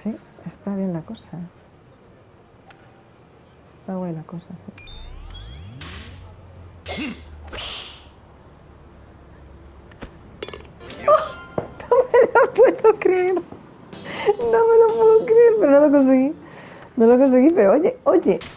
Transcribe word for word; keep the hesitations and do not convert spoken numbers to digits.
Sí, está bien la cosa. Está buena la cosa, sí. Dios. No me lo puedo creer. No me lo puedo creer, pero no lo conseguí. No lo conseguí, pero oye, oye,